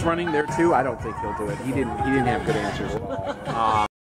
running there too. I don't think he'll do it. He didn't have good answers.